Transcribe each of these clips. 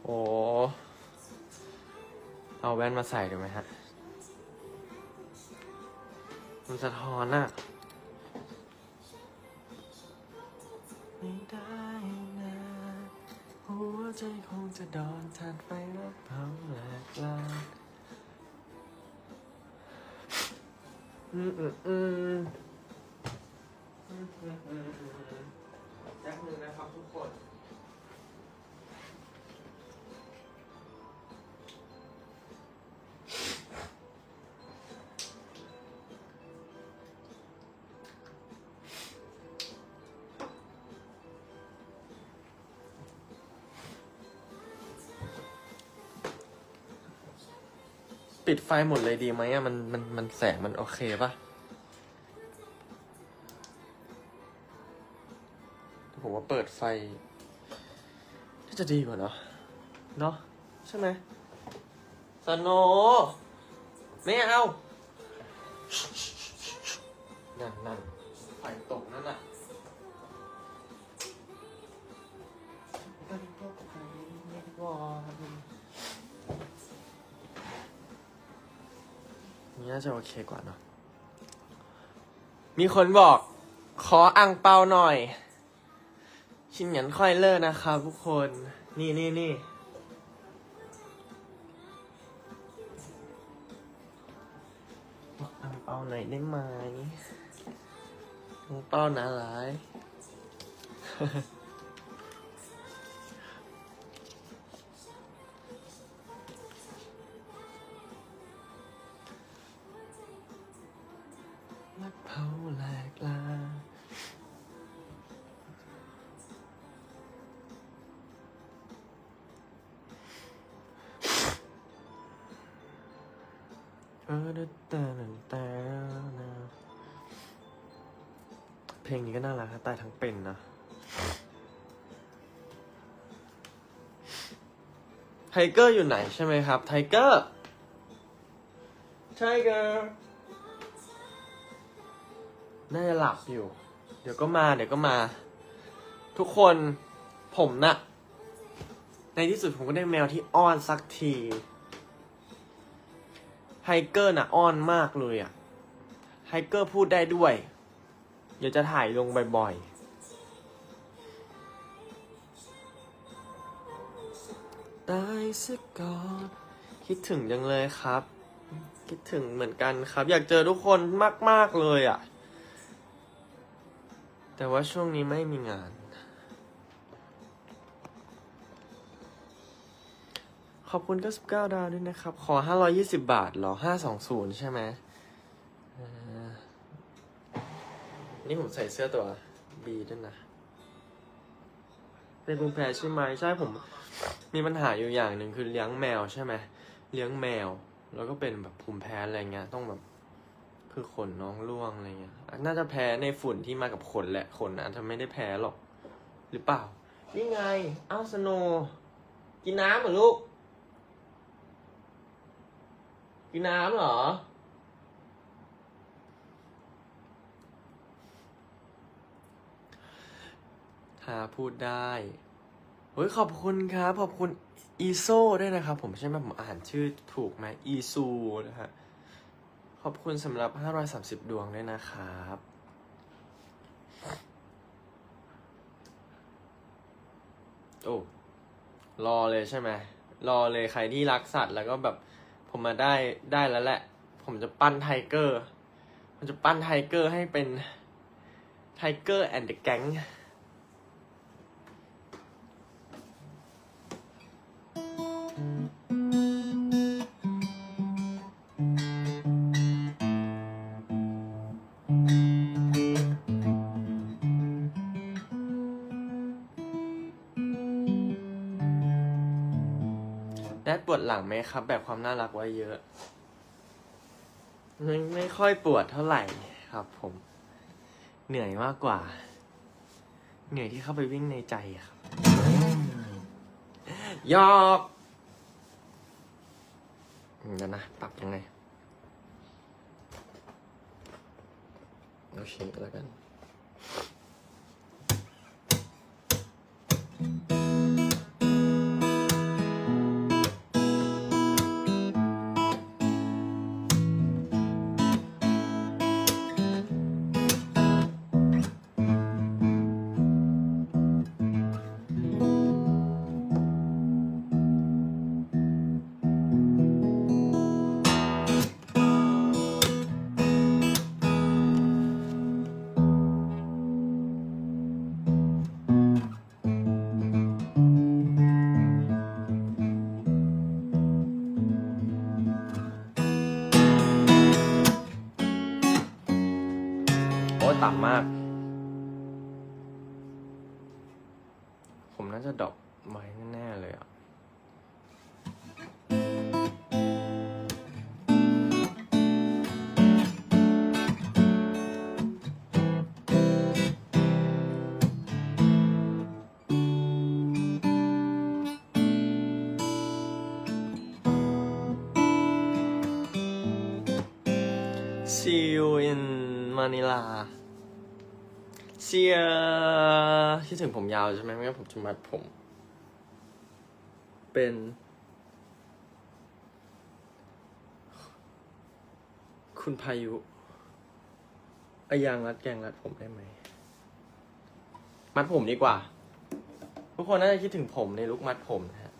โอ้เอาแว่นมาใส่ดูไหมฮะมันสะท้อนอะไม่ได้นะหัวใจคงจะโดนทานไฟรักเผาแหลกลานแป๊บนึงนะครับทุกคนปิดไฟหมดเลยดีไหมอะมันแสงมันโอเคปะผมว่าเปิดไฟน่าจะดีกว่าเนาะใช่ไหมสโนไม่เอานั่นไฟตกนั่นน่ะนี่น่าจะโอเคกว่าเนาะมีคนบอกขออั่งเปาหน่อยชินหยันค่อยเลิกนะครับทุกคนนี่บอกอั่งเปาหน่อยได้ไหมอั่งเปาหนาหลายรักเผาแหลกลาเพลงนี้ก็น่ารักตายทั้งเป็นนะไทเกอร์อยู่ไหนใช่ไหมครับไทเกอร์น่าจะหลับอยู่เดี๋ยวก็มาทุกคนผมน่ะในที่สุดผมก็ได้แมวที่อ้อนสักทีไทเกอร์น่ะอ้อนมากเลยอ่ะไทเกอร์พูดได้ด้วยเดี๋ยวจะถ่ายลงบ่อยๆได้สักก่อนคิดถึงจังเลยครับคิดถึงเหมือนกันครับอยากเจอทุกคนมากๆเลยอ่ะแต่ว่าช่วงนี้ไม่มีงานขอบคุณ99 ดาวด้วยนะครับขอ520 บาทเหรอ520ใช่ไหมนี่ผมใส่เสื้อตัว B ด้วยนะเป็นภูมิแพ้ใช่ไหมใช่ผมมีปัญหาอยู่อย่างหนึ่งคือเลี้ยงแมวใช่ไหมเลี้ยงแมวแล้วก็เป็นแบบภูมิแพ้อะไรเงี้ยต้องแบบคือขนน้องร่วงอะไรเงี้ยน่าจะแพ้ในฝุ่นที่มากับขนแหละขนอาจจะไม่ได้แพ้หรอกหรือเปล่านี่ไงอ้าวสโนกินน้ำเหรอลูกกินน้ำเหรอถ้าพูดได้เฮ้ยขอบคุณครับขอบคุณอีโซด้วยนะครับผมใช่ไหมผมอ่านชื่อถูกไหมอีซูนะฮะขอบคุณสำหรับ530 ดวงด้วยนะครับโอ้รอเลยใช่ไหมรอเลยใครที่รักสัตว์แล้วก็แบบผมมาได้แล้วแหละผมจะปั้นไทเกอร์ให้เป็นไทเกอร์แอนด์เดอะแก๊งแดดปวดหลังไหมครับแบบความน่ารักไว้เยอะไม่ค่อยปวดเท่าไหร่ครับผมเหนื่อยมากกว่าเหนื่อยที่เข้าไปวิ่งในใจครับยอกเดี๋ยวนะปรับยังไงโอเคแล้วกันอ้ต่ำมากผมน่าจะดรอปไว้แน่ๆเลยอ่ะSee you in Manila เชียคิดถึงผมยาวใช่ไหมไม่งั้นผมจะมัดผมเป็นคุณพายุยางรัดแกงรัดผมได้ไหมมัดผมดีกว่าทุกคนน่าจะคิดถึงผมในลุคมัดผมนะฮะ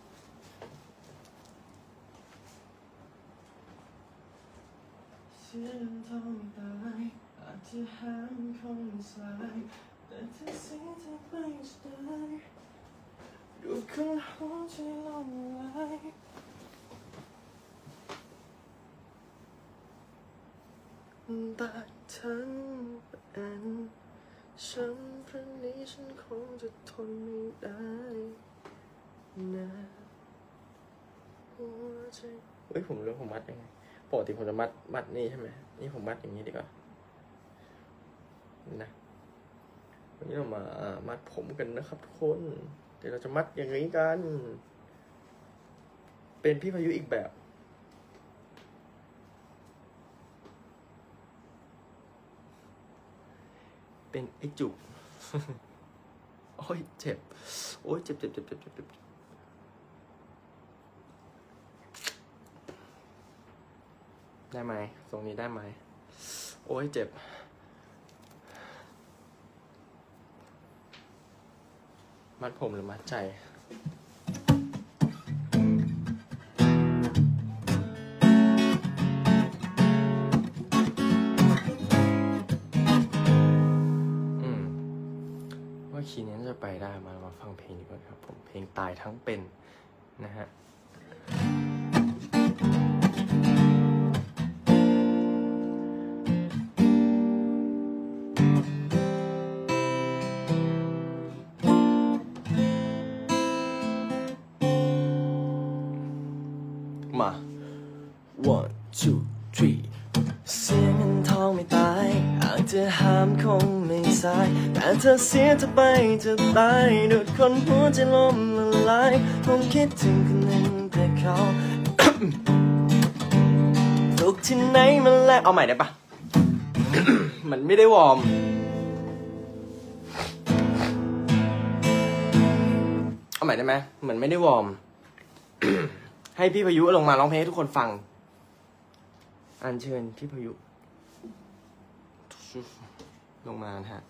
เสียงทองตายอาจจะหามคงสายแต่ถ้าเสียเธอไปจะได้ดูคนหัวใจลงไหลแต่ทั้งเป็นฉันครั้งนี้ฉันคงจะทนไม่ได้นะหัวใจเฮ้ยผมรู้ผมมัดยังไงปกติผมจะมัดนี่ใช่ไหมนี่ผมมัดอย่างนี้ดีกว่านะวันนี้เรามามัดผมกันนะครับทุกคนเดี๋ยวเราจะมัดอย่างนี้กันเป็นพี่พายุอีกแบบเป็นไอ้จุก โอ้ยเจ็บโอ้ยเจ็บได้ไหมตรงนี้ได้ไหมโอ้ยเจ็บมัดผมหรือมัดใจว่าคีย์นี้จะไปได้มาฟังเพลงดีกว่าครับผมเพลงตายทั้งเป็นนะฮะมา one two three เสียเงินทองไม่ตายอาจจะห้ามคงไม่สายแต่เธอเสียจะไปจะตายดูดคนหัวใจล้มละลายคงคิดถึงคนหนึ่งแต่เขา ทุกที่ไหนมันแลกเอาใหม่ได้ปะ มันไม่ได้วอร์มเอาใหม่ได้ไหมเหมือนไม่ได้วอร์ม ให้พี่พายุลงมาร้องเพลงให้ทุกคนฟังอัญเชิญพี่พายุลงมานะฮะ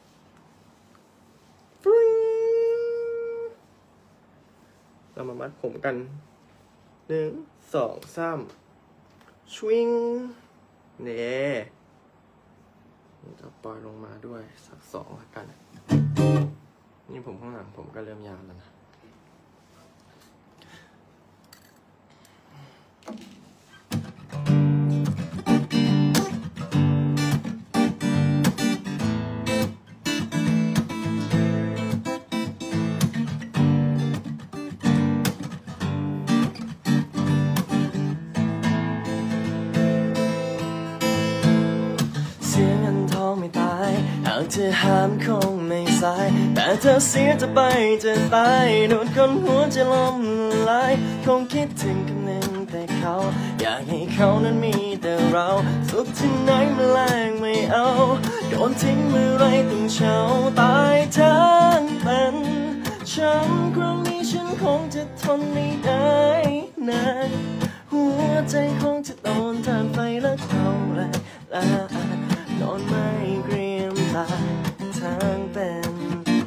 เรามามัดผมกัน1 2 3ชวิงเน่จะปล่อยลงมาด้วยสัก2ละกันนี่ผมข้างหลังผมก็เริ่มยาวแล้วนะจะห้ามคงไม่สายแต่เธอเสียจะไปจะตายโดนคนหัวใจล้มละลายคงคิดถึงคนหนึ่งแต่เขาอยากให้เขานั้นมีแต่เราสุขที่ไหนมาแลกไม่เอาโดนทิ้งเมื่อไรต้องเช่าตายทั้งเป็นฉันครั้งนี้ฉันคงจะทนไม่ได้นะหัวใจคงจะโดนทานไฟแล้วเท่าไรนอนไม่เกรียมตายทั้งเป็น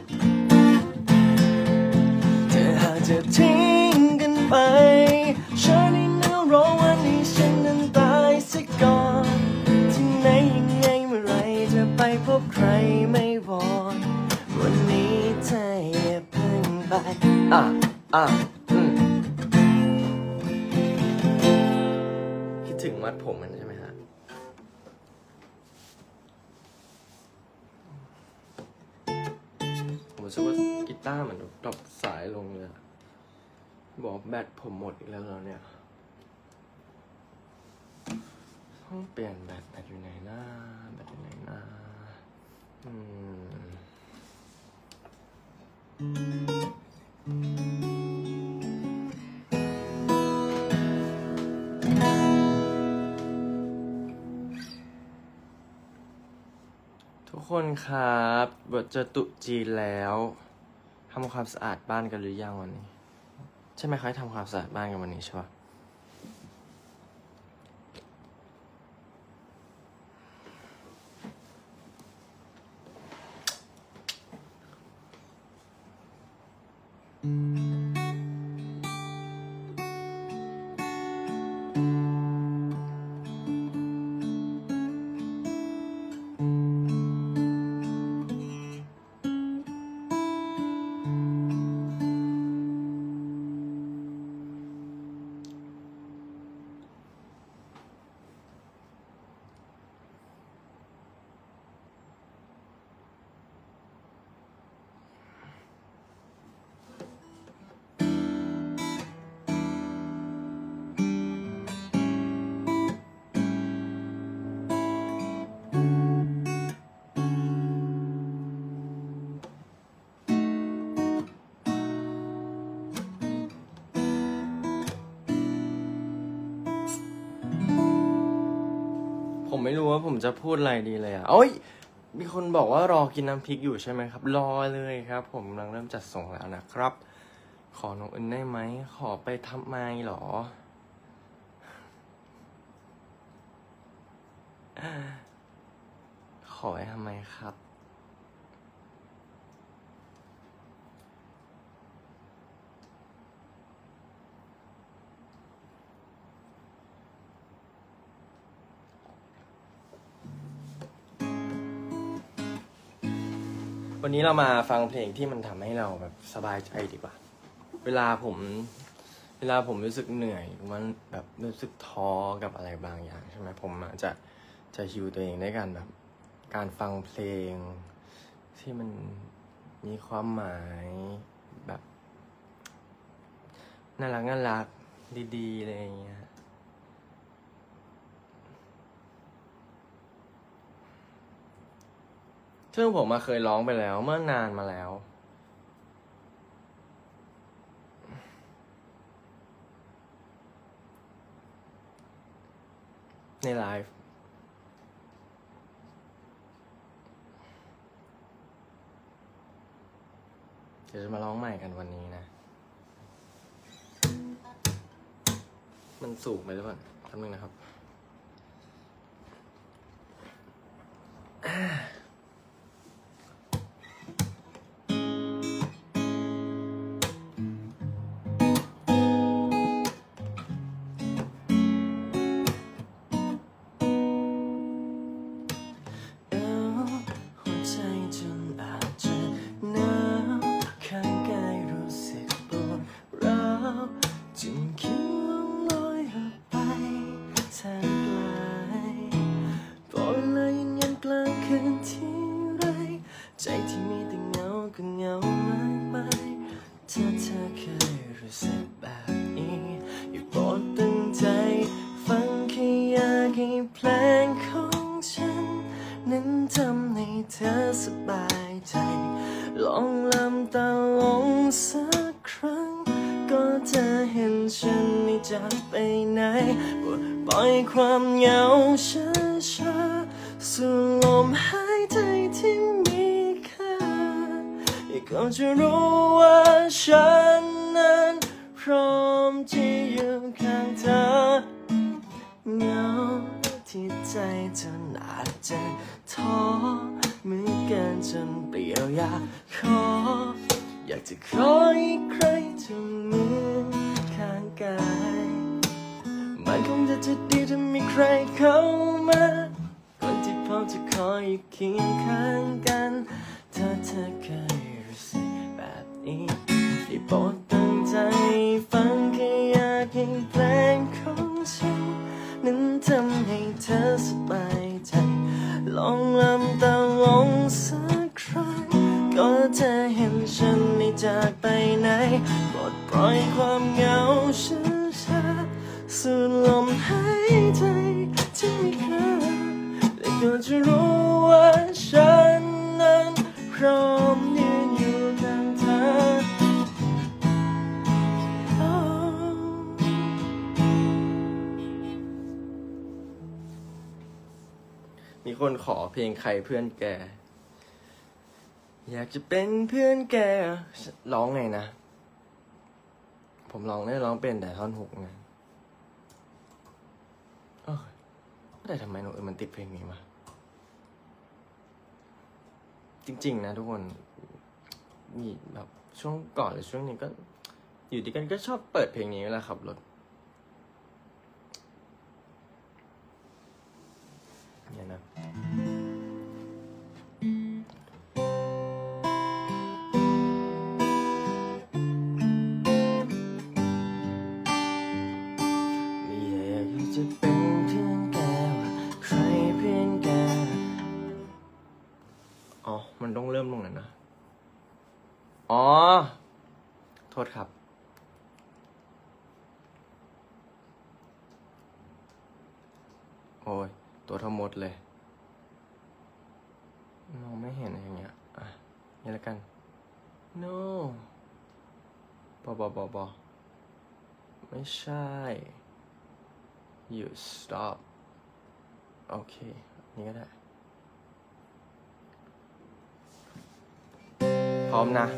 เธอหากจะทิ้งกันไปฉันนี่น่ารอวันที่ฉันนั้นตายเสียก่อนที่ไหนยังไงเมื่อไรจะไปพบใครไม่วอนวันนี้เธออย่าเพิ่งไปคิดถึงมัดผมมันใช่ไหมฮะรู้สึกว่ากีตาร์มันดรอปสายลงเลยบอกแบตผมหมดอีกแล้วเนี่ยต้องเปลี่ยนแบตอยู่ไหนนะแบตอยู่ไหนนะทุกคนครับจะตุจีนแล้วทำความสะอาดบ้านกันหรือยังวันนี้ใช่ไหมคะทำความสะอาดบ้านกันวันนี้ใช่ปะผมไม่รู้ว่าผมจะพูดอะไรดีเลยโอ้ยมีคนบอกว่ารอกินน้ำพริกอยู่ใช่ไหมครับรอเลยครับผมกำลังเริ่มจัดส่งแล้วนะครับขอน้องอึนได้ไหมขอไปทำไมหรอขอให้ทำไมครับวันนี้เรามาฟังเพลงที่มันทำให้เราแบบสบายใจดีกว่าเวลาผมรู้สึกเหนื่อยมันแบบรู้สึกท้อกับอะไรบางอย่างใช่ไหมผมจะฮิวตัวเองได้กันแบบการฟังเพลงที่มันมีความหมายแบบน่ารักดีๆอะไรอย่างเงี้ยซึ่งผมเคยร้องไปแล้วเมื่อนานมาแล้วในไลฟ์เดี๋ยวจะมาร้องใหม่กันวันนี้นะมันสูงไปหรือเปล่าแป๊บนึงนะครับลองลำตาลงสักครั้งก็จะเห็นฉันไม่จากไปไหนปล่อยความเหงาช้าๆสู่ลมหายใจที่มีค่าก็จะรู้ว่าฉันนั้นพร้อมที่อยู่ข้างเธอเหงาที่ใจจนอาจจะท้อเหมือนกันจนเปลี่ยวอยากจะขออีกใครจะเหมือนข้างกายมันคงจะดีถ้ามีใครเข้ามาคนที่พร้อมจะคอยอยู่เคียงข้างกันถ้าเธอเคยรู้สึกแบบนี้ได้โปรดตั้งใจฟังแค่อยากให้เพลงของฉันนั้นทำให้เธอสบายใจลองลำตาลงสักครั้งก็จะเห็นล่อยความเหงาช้าๆสูดลมหายใจที่ไม่เคยและก็จะรู้ว่าฉันนั้นพร้อมยืนอยู่ข้างเธอมีคนขอเพลงใครเพื่อนแกอยากจะเป็นเพื่อนแกร้องไงนะผมร้องเป็นแต่ท่อนฮุกไงไม่ได้ทำไมน้องมันติดเพลงนี้มาจริงๆนะทุกคนมีแบบช่วงก่อนหรือช่วงนี้ก็อยู่ดีกันก็ชอบเปิดเพลงนี้แหละขับรถเนี่ยนะจะเป็นเพื่อนแกว่าใครเพื่อนแกอ๋อมันต้องเริ่มตรงนั้นนะอ๋อโทษครับโอ้ยตัวทั้งหมดเลยมองไม่เห็นอย่างเงี้ยอ่ะนี่แล้วกัน no บไม่ใช่ you stop โอเคนี่ก็ได้พร้อมนะ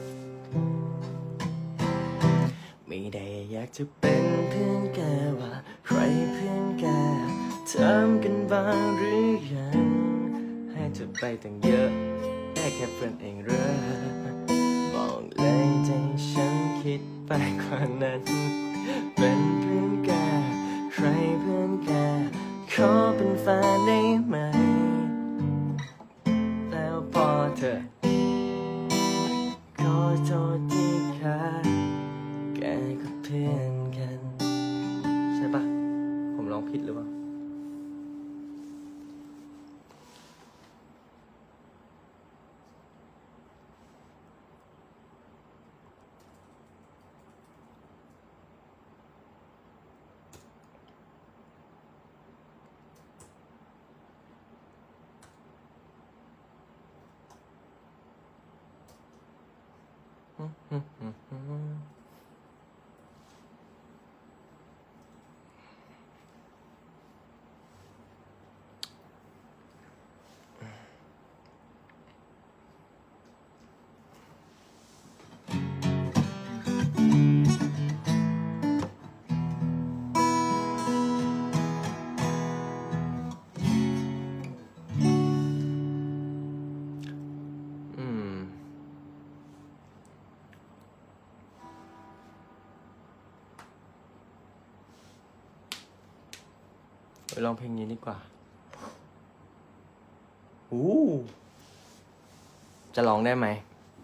ไม่ได้อยากจะเป็นเพื่อนแกว่าใครเพื่อนแกถามกันบ้างหรือยังให้เธอไปตั้งเยอะแค่เพื่อนเองเหรอบอกเลยใจฉันคิดไปกว่านั้นเป็นเพื่อนแกใครเพื่อนแกขอเป็นแฟนได้ไหมแล้วพอเธอขอโทษที่ขาดแกก็เพื่อนกันใช่ปะผมร้องผิดหรือเปล่าไปลองเพลงนี้ดีกว่าจะร้องได้ไหม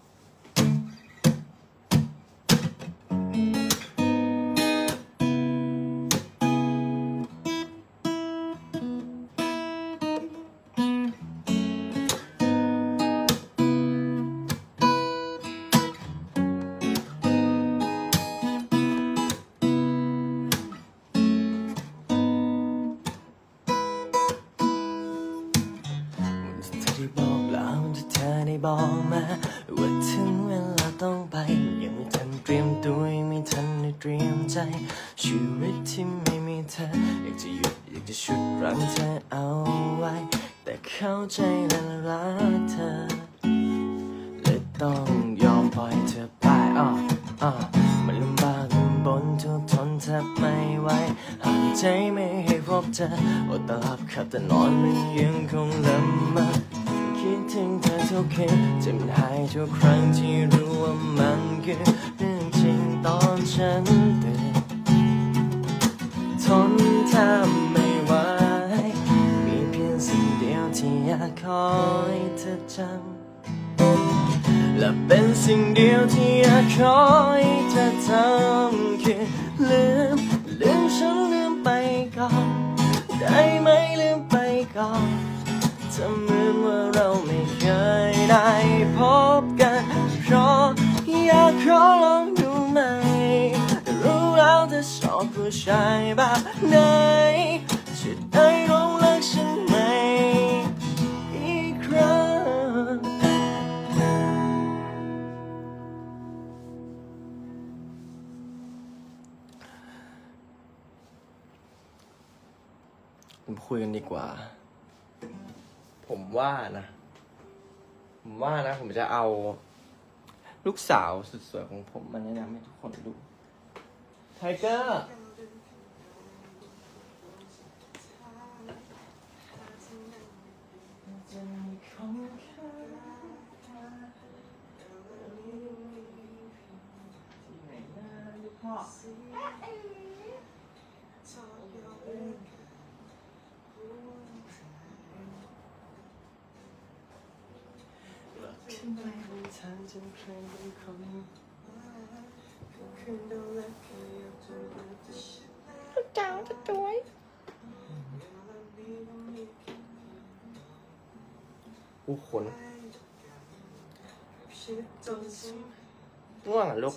บอกมาว่าถึงเวลาต้องไปยังไม่ทันเตรียมตัวยังไม่ทันได้เตรียมใจชีวิตที่ไม่มีเธออยากจะหยุดอยากจะชุดรั้งเธอเอาไว้แต่เข้าใจและรักเธอและต้องยอมปล่อยเธอไปมันลำบากลำบนทุกทนแทบไม่ไหวหายใจไม่ให้พบเธออดตาหลับขับแต่นอนมันยังคงละเมอคิดถึงเธอทุกคืนจะมันหายทุกครั้งที่รู้ว่ามันคือเรื่องจริงตอนฉันตื่นทนแทบไม่ไหวมีเพียงสิ่งเดียวที่อยากขอให้เธอจำและเป็นสิ่งเดียวที่อยากขอให้เธอทำคือลืมฉันลืมไปก่อนได้ไหมลืมไปก่อนทำเหมือนว่าเราไม่เคยได้พบกันเพราะอยากขอลองดูไหมชายแบบไหนจะได้ร้องรักฉันไหมอีกครั้งผมคุยกันดีกว่าผมว่านะผมจะเอาลูกสาวสุดสวยของผมมาแนะนำให้ทุกคนดูไทเกอร์จ้าวจะจ้วยอู้ขนง่วงอ่ะลูก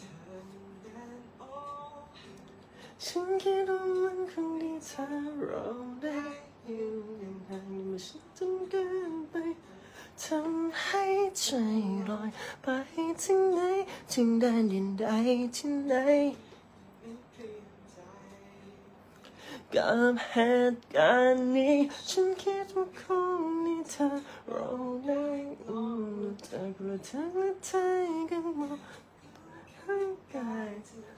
ฉันคิดว่ามันคงดีถ้าเราได้อยู่อย่างห่างๆเมื่อฉันจนเกินไปทำให้ใจลอยไปถึงไหนถึงแดนดินใดที่ไหนกับเหตุการณ์นี้ฉันคิดว่าคงมีเธอเราได้จากกระทั่งและใจกันหมดทั้งกาย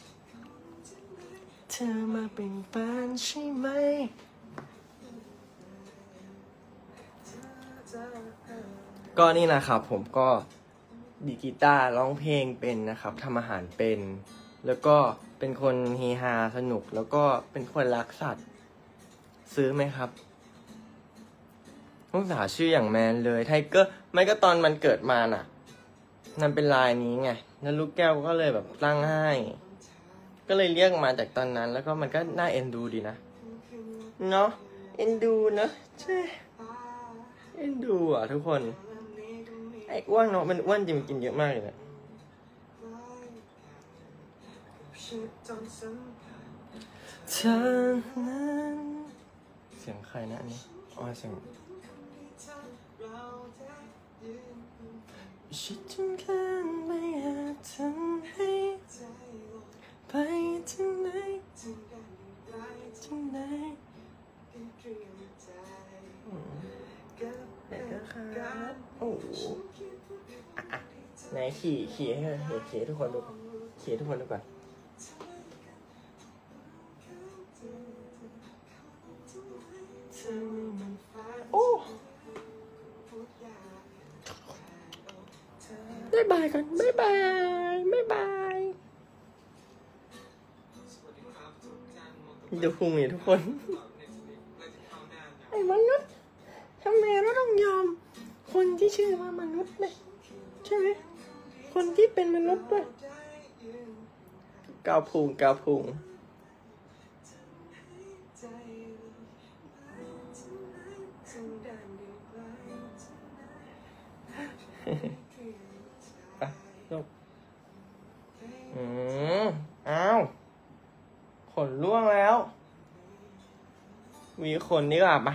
เธอมาเป็นแฟนใช่ไหมก็นี่นะครับผมก็ดีดกีตาร์ร้องเพลงเป็นนะครับทำอาหารเป็นแล้วก็เป็นคนเฮฮาสนุกแล้วก็เป็นคนรักสัตว์ซื้อไหมครับลูกสาวชื่ออย่างแมนเลยไทเกอร์ไม่ก็ตอนมันเกิดมาน่ะมันเป็นลายนี้ไงแล้วลูกแก้วก็เลยแบบตั้งให้ก็เลยเรียกมาจากตอนนั้นแล้วก็มันก็น่าเอ็นดูดีนะเนาะเอ็นดูเนอะใช่เอ็นดูอ่ะทุกคนไอ้อ้วนเนาะมันอ้วนจริงกินเยอะมากเลยนะเธอนั้นเสียงใครนะอันนี้อ๋อเสียงฉันจึงแค่ไม่อาจทำให้ไปถึงไหนถึงไหนไหนก็ครับโอ้โหไหนขี่ให้ขี่ทุกคนดูขี่ทุกคนดูก่อนโอ้บ๊ายบายกันบ๊ายบายดูพุงนี่ทุกคนไอ้มนุษย์ทำไมเราต้องยอมคนที่ชื่อว่ามนุษย์เลยใช่ไหมคนที่เป็นมนุษย์ด้วยกาวพุงไปลูกอ้าวขนร่วงแล้วมีขนนี่กว่าปะ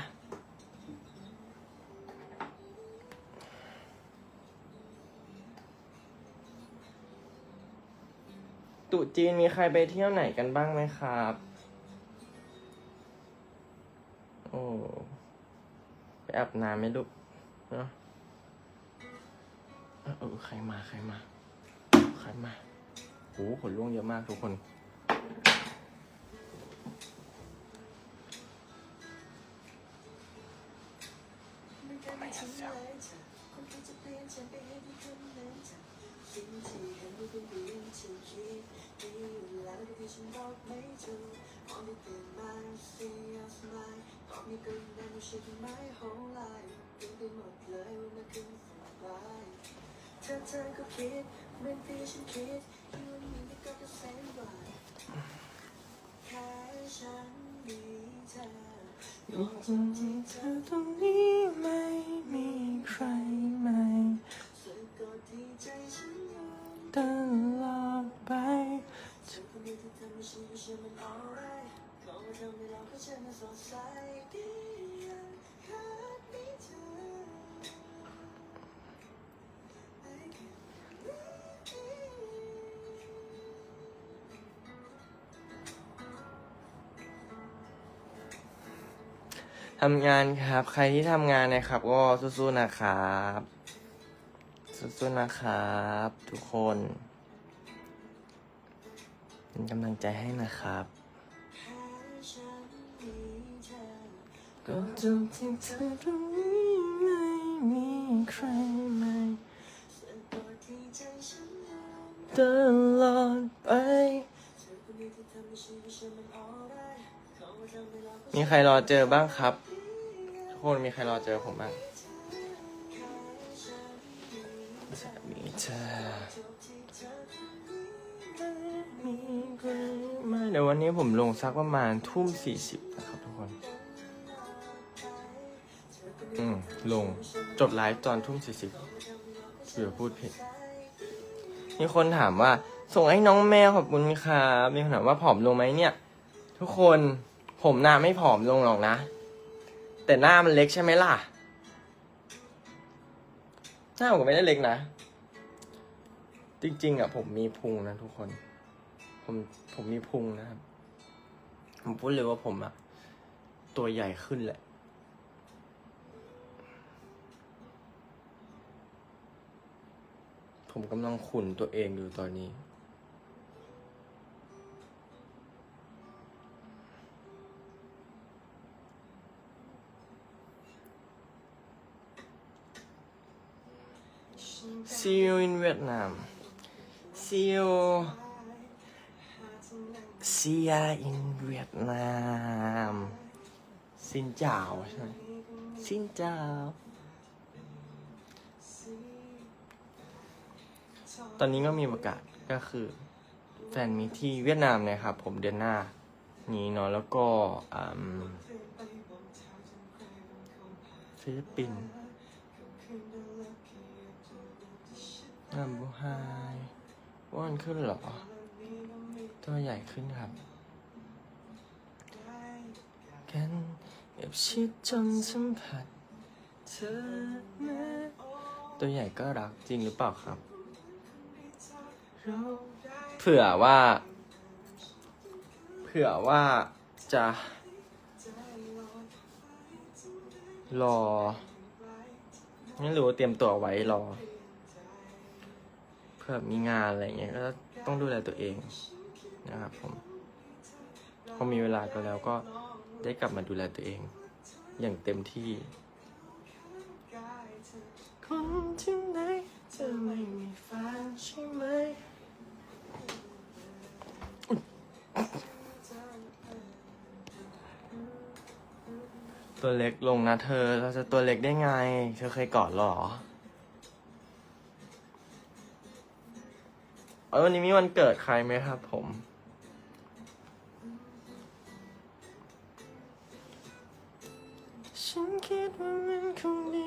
ตุจีนมีใครไปเที่ยวไหนกันบ้างไหมครับโอ้ไปอาบน้ำไหมลูกเนาะใครมาโอ้ขนร่วงเยอะมากทุกคนไม่เสียวเธอก็คิดเหมือนที่ฉันคิดที่วันนี้ก็จะแสนหวานแค่ฉันมีเธอจริงที่เธอตรงนี้ไม่มีใครใหม่สุดก็ที่ใจฉันยอมตลอดไปเธอคนนี้ที่ทำให้ฉันเชื่อมัน alright ก็ทำงานครับ ใครที่ทำงานนะครับก็สู้ๆนะครับสู้ๆนะครับทุกคนเป็นกำลังใจให้นะครับก็จบที่เธอตรงนี้ไม่มีใครใหม่ตลอดไปมีใครรอเจอบ้างครับทุกคนมีใครรอเจอผมบ้างจะมีเธอไม่เดี๋ยววันนี้ผมลงสักประมาณ20:40นะครับทุกคนลงจบไลฟ์ตอน20:40เผื่อพูดผิดมีคนถามว่าส่งให้น้องแมวขอบคุณครับมีคนถามว่าผอมลงไหมเนี่ยทุกคนผมหน้าไม่ผอมลงหรอกนะแต่หน้ามันเล็กใช่ไหมล่ะหน้าผมก็ไม่ได้เล็กนะจริงๆอ่ะผมมีพุงนะทุกคนผมมีพุงนะครับผมพูดเลยว่าผมอ่ะตัวใหญ่ขึ้นแหละผมกำลังขุ่นตัวเองอยู่ตอนนี้See you in Vietnam. See you in Vietnam. Xin chào ใช่ไหม Xin chào ตอนนี้ก็มีประกาศก็คือแฟนมีที่เวียดนามนะครับผมเดือนหน้านี้เนาะแล้วก็ฟิลิปปินส์บูไฮอ้วนขึ้นเหรอตัวใหญ่ขึ้นครับกันเก็บชิดจนสัมผัสเธอตัวใหญ่ก็รักจริงหรือเปล่าครับเผื่อว่าจะรอไม่รู้เตรียมตัวไว้รอเพื่อมีงานอะไรเงี้ยก็ต้องดูแลตัวเองนะครับผมพอมีเวลาก็แล้วก็ได้กลับมาดูแลตัวเองอย่างเต็มที่คนที่ไหนจะไม่มีแฟนใช่ไหมตัวเล็กลงนะเธอเราจะตัวเล็กได้ไงเธอเคยกอดหรอวันนี้มีวันเกิดใครไหมครับผมฉันคิดว่ามันคงดี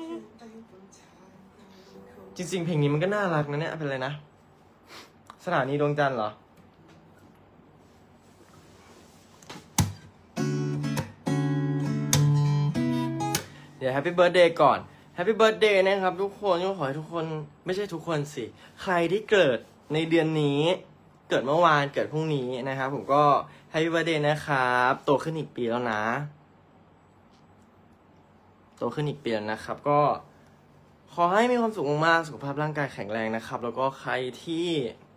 จริงๆเพลงนี้มันก็น่ารักนะเนี่ยเป็นอะไรนะสถานีดวงจันทร์เหรอเดี๋ยว Happy Birthday ก่อน Happy Birthday นะครับทุกคนก็ขอให้ทุกคนไม่ใช่ทุกคนสิใครที่เกิดในเดือนนี้เกิดเมื่อวานเกิดพรุ่งนี้นะครับผมก็ Happy Birthday นะครับโตขึ้นอีกปีแล้วนะโตขึ้นอีกปีแล้วนะครับก็ขอให้มีความสุขมากๆสุขภาพร่างกายแข็งแรงนะครับแล้วก็ใครที่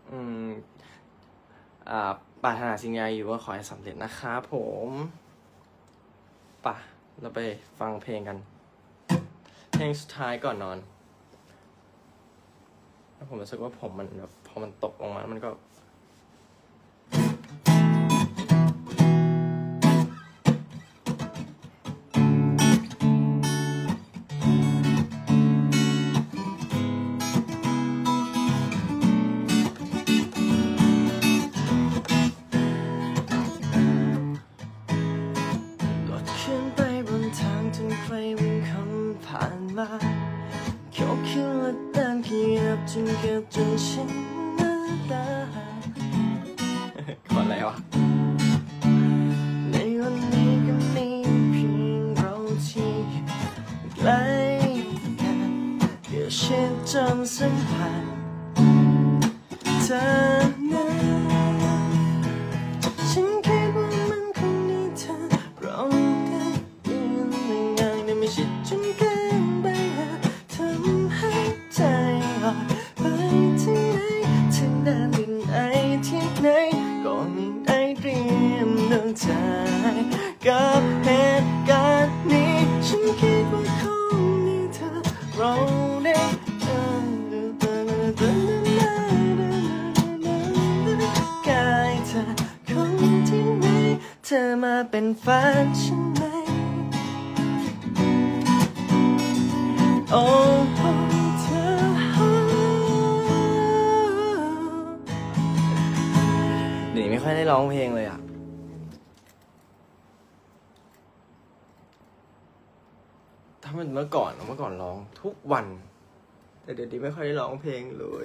ปรารถนาสิ่งใดอยู่ก็ขอให้สำเร็จนะครับผมป่ะเราไปฟังเพลงกันเพลงสุดท้ายก่อนนอนแล้วผมรู้สึกว่าผมมันแบบพอมันตกลงมามันก็รถขึ้นไปบนทางจนใครวิ่งคำผ่านมาเขียวขึ้นและเดินขยับจนเกือบจนชินหน้าตาขออะไรวะในวันนี้ก็มีชิดจนสัมผัสเธอนั้นฉันคิดว่ามันคงมีเธอพร้อมกันยืนหนึ่งอย่างได้ไม่ชิดจนเกินไปทำให้ใจลอยไปที่ไหนถึงด้านดินไอที่ไหนก็ไม่ได้เตรียมดวงใจกับเหตุการณ์นี้ฉันคิดว่าคงมีเธอเราได้กายเธอคนที่ไหนเธอมาเป็นแฟนฉันไหมโอ้เธอเดี๋ยวนี้ไม่ค่อยได้ร้องเพลงเลยอ่ะถ้ามันเมื่อก่อนร้องทุกวันแต่เดี๋ยวนี้ไม่ค่อยได้ร้องเพลงเลย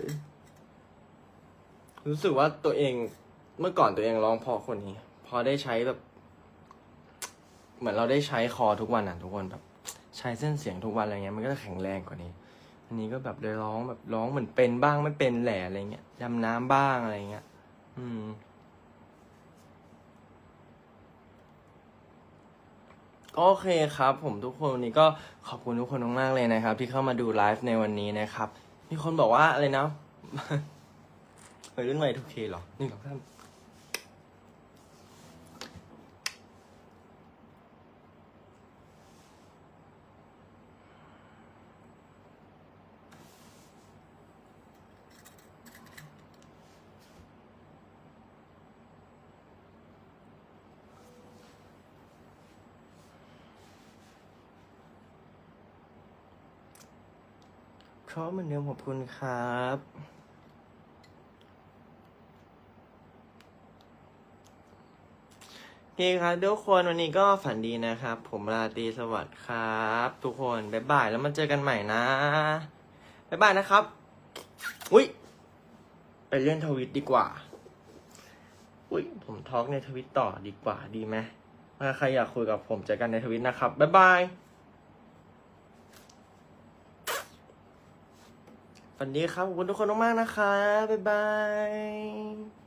รู้สึกว่าตัวเองเมื่อก่อนตัวเองร้องพอคนนี้พอได้ใช้แบบเหมือนเราได้ใช้คอทุกวันอ่ะทุกคนแบบใช้เส้นเสียงทุกวันอะไรเงี้ยมันก็จะแข็งแรงกว่านี้อันนี้ก็แบบเลยร้องแบบร้องเหมือนเป็นบ้างไม่เป็นแหละอะไรเงี้ยดำน้ำบ้างอะไรเงี้ยโอเคครับผมทุกคนวันนี้ก็ขอบคุณทุกคนมากๆเลยนะครับที่เข้ามาดูไลฟ์ในวันนี้นะครับมีคนบอกว่าอะไรนะเฮ้ยเรื่องอะไร2Kเหรอ1 2 3เพราะเหมือนเดิมขอบคุณครับโอเคครับทุกคนวันนี้ก็ฝันดีนะครับผมราตรีสวัสดิ์ครับทุกคนบ๊ายบายแล้วมาเจอกันใหม่นะบ๊ายบายนะครับอุ้ยไปเล่นทวิตดีกว่าอุ้ยผมทอล์กในทวิตต่อดีกว่าดีไหมถ้าใครอยากคุยกับผมเจอกันในทวิตนะครับบ๊ายบายฝันดีครับขอบคุณทุกคนมากๆนะคะบ๊ายบาย